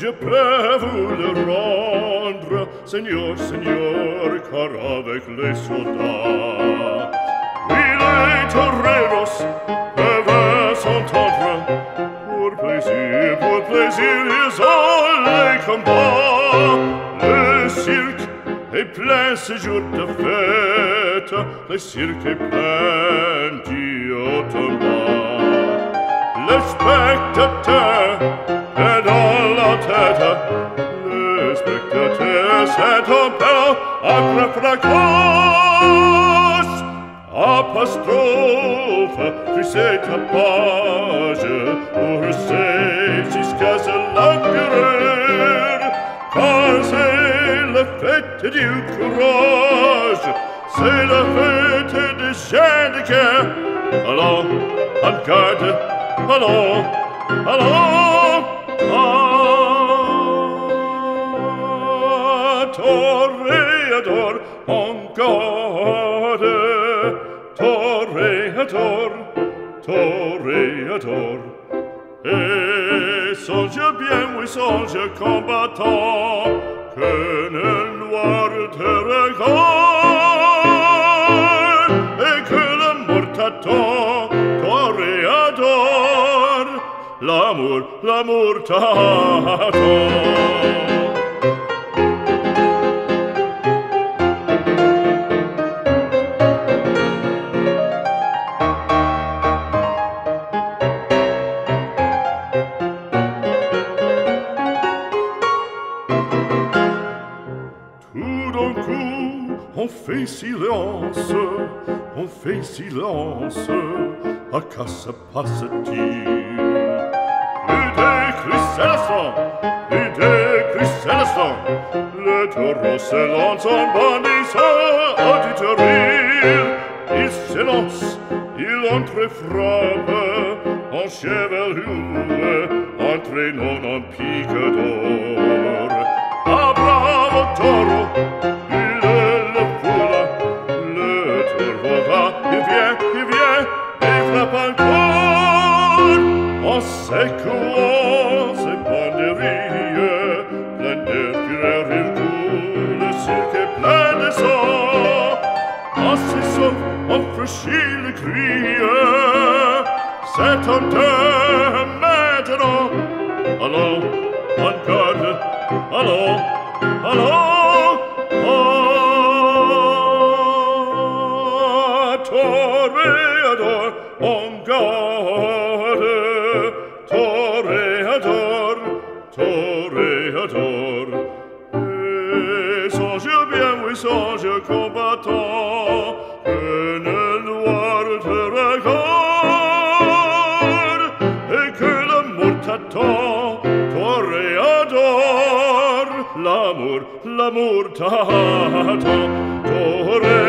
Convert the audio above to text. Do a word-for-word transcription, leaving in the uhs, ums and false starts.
je peux vous le rendre, Seigneur, Seigneur, car avec les soldats, oui, les toreros peuvent s'entendre. Pour plaisir, pour plaisir, ils ont les combats. Le cirque est plein ce jour de fête, le cirque est plein d'Iotomba. Le spectateur est dans la tête, le spectateur s'est en père après fracas. Apostrophe, tu sais ta page, pour c'est jusqu'à l'empereur, car c'est la fête du courage, c'est la fête des gens de guerre. Allons, en garde, allons, allons, ah, toréador, en garde, toréador, toréador. Et songe bien, oui, songe combattant, que le noir te regarde, et que la mort t'attend, toréador, l'amour, l'amour t'attend. On fait silence, on fait silence, à quoi se passe-t-il? Plus de cris célestins, plus de cris célestins, le taureau se lance en bandissant auditorie. Il s'élance, il entre et frappe, en chevelure, entraînant un pic d'or. Ah, bravo taureau! En secouant ses banderilles, plein de fureur il coule, le cirque est plein de sang. En cessant, on franchit le cri, c'est en deux maintenant. Allons, en garde, allons, allons, ah, toréador, en garde. Toréador, toréador. Et songe bien, oui, songe combattant, que le noir te regarde, et que l'amour t'attend, toréador, l'amour, l'amour t'attend, toréador.